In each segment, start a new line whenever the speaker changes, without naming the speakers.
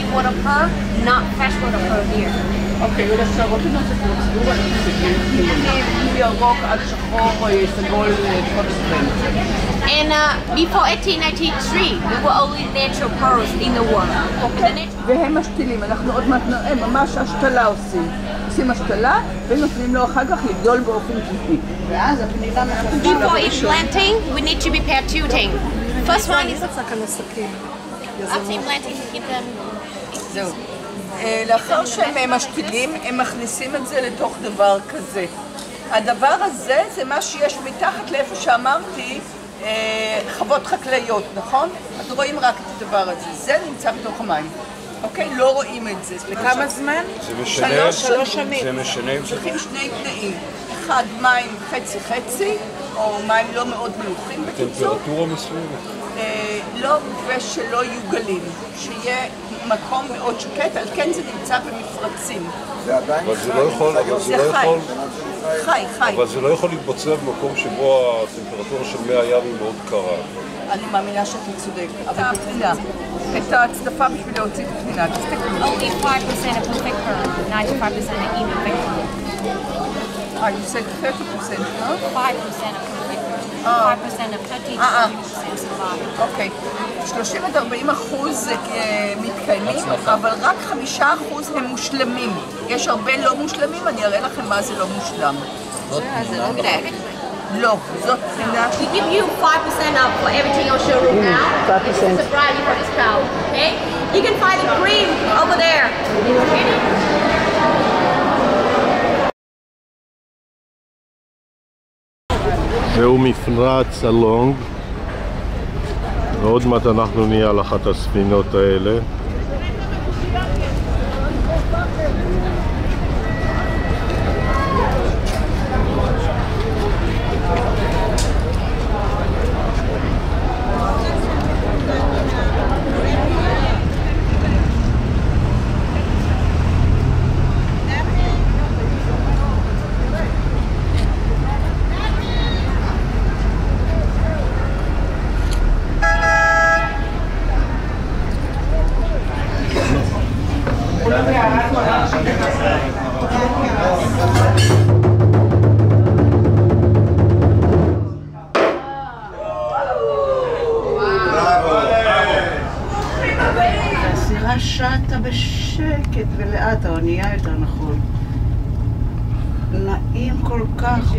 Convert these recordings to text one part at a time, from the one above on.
water per, not fresh water per here.
אוקיי, ולשערות לנו זה פרוצדורה, מירוק עד שחור, סגול, כל הזמן.
And before 1893, there were only natural pearls in the world.
אוקיי, והם משתילים, אנחנו עוד מעט נראה, ממש השתלה עושים. עושים השתלה ונותנים לו אחר כך לגדול באופן טבעי. ואז הפנינה מחדשה.
Before implanting, we need to prepare two things. First one is after implanting to keep them.
זהו. לאחר שהם משתילים, הם מכניסים את זה לתוך דבר כזה. הדבר הזה זה מה שיש מתחת לאיפה שאמרתי, חוות חקלאיות, נכון? אז רואים רק את הדבר הזה. זה נמצא בתוך המים. אוקיי? לא רואים את זה.
לכמה זמן?
זה משנה.
3 שנים.
זה משנה.
צריכים שני תנאים. אחד, מים חצי-חצי, או מים לא מאוד מלוכים בקיצור.
טמפרטורה מסוימת.
לא, ושלא יהיו גלים. שיהיה מקום מאוד שקט, על כן זה נמצא במפרצים.
זה עדיין חי.
חי.
אבל זה לא יכול להתבצע במקום שבו הטמפרטורה של מי הים היא מאוד קרה.
אני מאמינה שאתה צודק, אבל בפנינה. את ההצדפה בשביל להוציא את הפנינה.
Only 5% of perfect pearl, 95% of imperfect pearl.
You said 30%, huh?
5% of perfect pearl. 5% of 30 to 40% survive.
אוקיי. 30-40% מתקיימים, אבל רק 5% הם מושלמים. יש הרבה לא מושלמים, אני אראה לכם מה זה לא מושלם.
זה לא מדייק.
לא, זאת פנינה.
We give you 5% of for everything on showroom now. 5%. This is the variety for this cow. Okay? You can find the cream over there.
זהו מפרץ הלונג, ועוד מעט אנחנו נהיה על אחת הספינות האלה.
הסירה שטה בשקט ולאט, האונייה יותר נכון. נעים כל כך.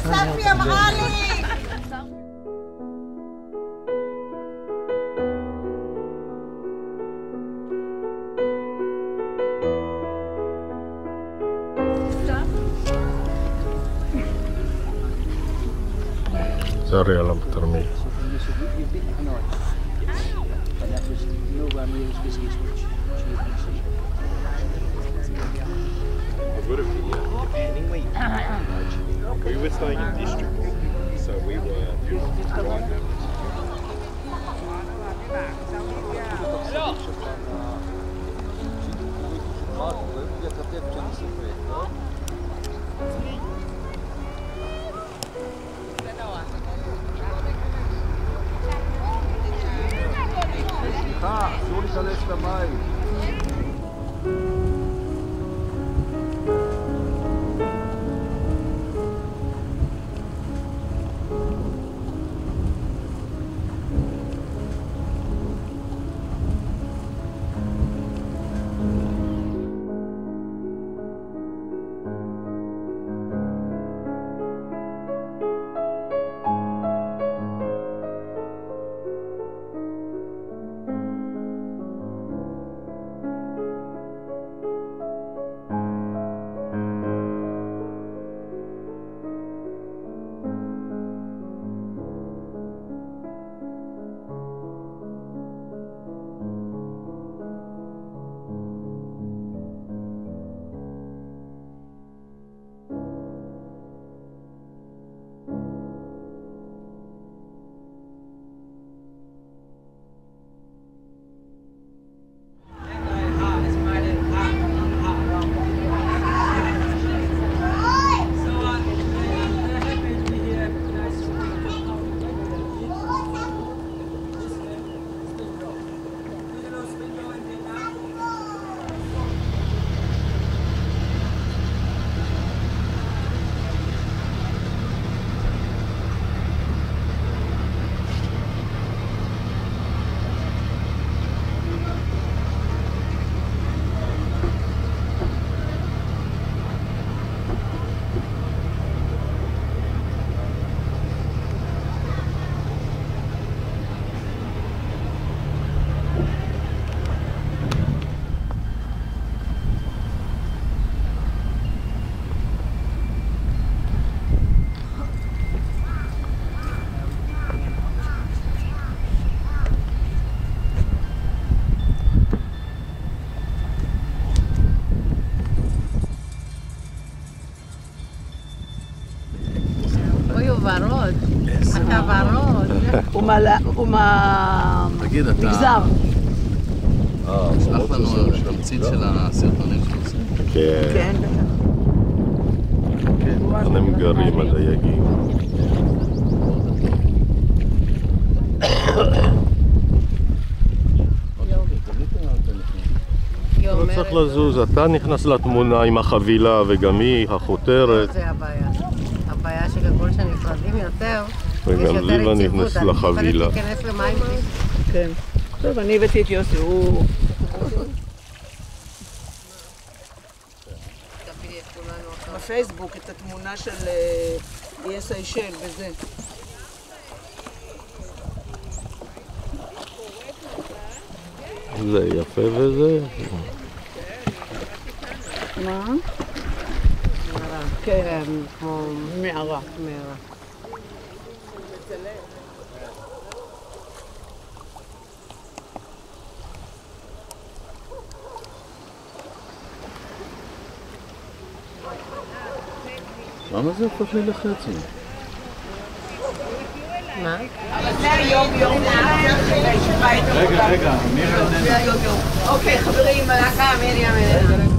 ספי אמרה לי!
צערי עליו בתרמיל.
We were staying in district, so we were אסור להיכנס למים.
ורוד. אתה ורוד.
הוא מהמגזר.
שלח לנו תמצית של הסרטונים שעושים.
כן. כאן הם גרים הדייגים. לא צריך לזוז, אתה נכנס לתמונה עם החבילה וגם היא החותרת.
זה הבעיה. הבעיה שככל שנפרדים יותר,
וגם זיווה נכנס לחבילה.
אני יכולת להיכנס למים.
כן. טוב, אני הבאתי את יוסי, הוא... בפייסבוק את התמונה של איי סיישל וזה.
זה יפה וזה.
מה?
כן, כמו
מערה.
למה זה הופך לי לחצי?
מה?
זה היום-יום. רגע,
רגע,
זה היום-יום. אוקיי, חברים,
מרים.